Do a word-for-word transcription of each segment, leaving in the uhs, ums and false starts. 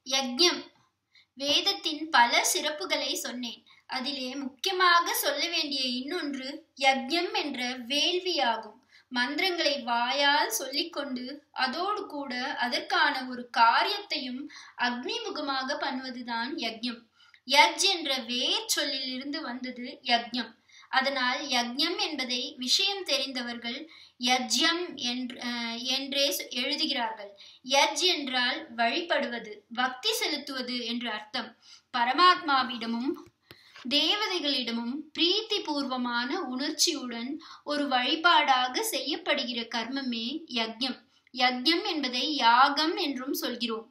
யக்ஞம். வேதத்தின் பல சிறப்புகளை சொன்னேன். அதிலே முக்கியமாக சொல்ல வேண்டிய இன்னொன்று யக்ஞம் என்ற வேள்வியாகும். மந்திரங்களை வாயால் சொல்லிக்கொண்டு அதோடு கூட அதற்கான ஒரு காரியத்தையும் அக்னிமுகமாக பண்ணுவதுதான் யக்ஞம். யஜ் என்ற வேர் சொல்லில் இருந்து வந்தது யக்ஞம். அதனால் யக்ஞம் என்பதை விஷயம் தெரிந்தவர்கள் யஜ்யம் என்றே எழுதுகிறார்கள். யஜ் என்றால் வழிபடுவது, பக்தி செலுத்துவது என்று அர்த்தம். பரமாத்மாவிடமும் தேவதைகளிடமும் பிரீத்தி பூர்வமான உணர்ச்சியுடன் ஒரு வழிபாடாக செய்யப்படுகிற கர்மமே யக்ஞம். யக்ஞம் என்பதை யாகம் என்றும் சொல்கிறோம்.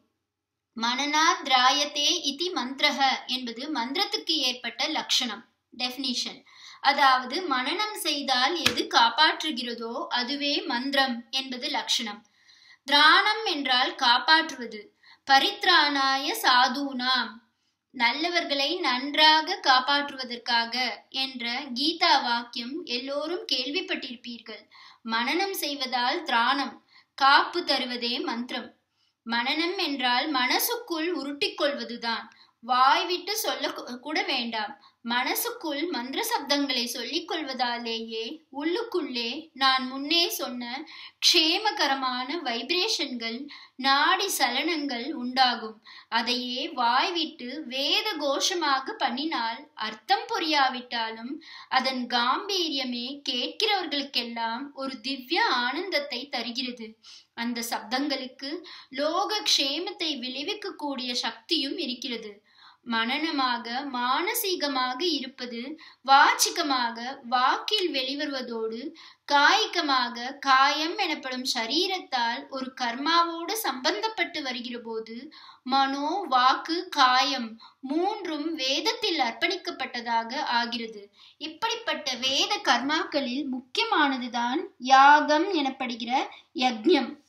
மனனா திராயத்தே இதி மந்திரஹ என்பது மந்திரத்துக்கு ஏற்பட்ட லட்சணம், டெஃபினிஷன். அதாவது மனனம் செய்தால் எது காப்பாற்றுகிறதோ அதுவே மந்திரம் என்பது லட்சணம். திராணம் என்றால் காப்பாற்றுவது. பரித்ராணாய சாதுனாம், நல்லவர்களை நன்றாக காப்பாற்றுவதற்காக என்ற கீதா வாக்கியம் எல்லோரும் கேள்விப்பட்டிருப்பீர்கள். மனனம் செய்வதால் திராணம், காப்பு தருவதே மந்திரம். மனனம் என்றால் மனசுக்குள் உருட்டி கொள்வதுதான். வாய் விட்டு சொல்ல கூட வேண்டாம். மனசுக்குள் மந்திர சப்தங்களை சொல்லிக் கொள்வதாலேயே உள்ளுக்குள்ளே நான் முன்னே சொன்ன க்ஷேமகரமான வைப்ரேஷன்கள், நாடி சலனங்கள் உண்டாகும். அதையே வாய் விட்டு வேத கோஷமாக பண்ணினால் அர்த்தம் புரியாவிட்டாலும் அதன் காம்பீரியமே கேட்கிறவர்களுக்கெல்லாம் ஒரு திவ்ய ஆனந்தத்தை தருகிறது. அந்த சப்தங்களுக்கு லோக க்ஷேமத்தை விளைவிக்க கூடிய சக்தியும் இருக்கிறது. மனனமாக மானசீகமாக இருப்பது வாச்சிகமாக வாக்கில் வெளிவருவதோடு காய்கமாக காயம் எனப்படும் சரீரத்தால் ஒரு கர்மாவோடு சம்பந்தப்பட்டு வருகிற போது மனோ வாக்கு காயம் மூன்றும் வேதத்தில் அர்ப்பணிக்கப்பட்டதாக ஆகிறது. இப்படிப்பட்ட வேத கர்மாக்களில் முக்கியமானதுதான் யாகம் எனப்படுகிற யக்ஞம்.